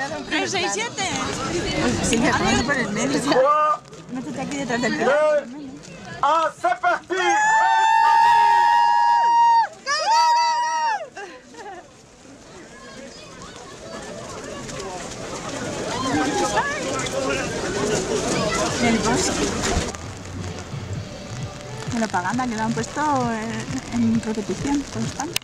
3, 6, 7. Sí, que ponte por el medio. Métete aquí detrás del deux, 1, c'est parti! El bosque. La propaganda que lo han puesto en repetición constante.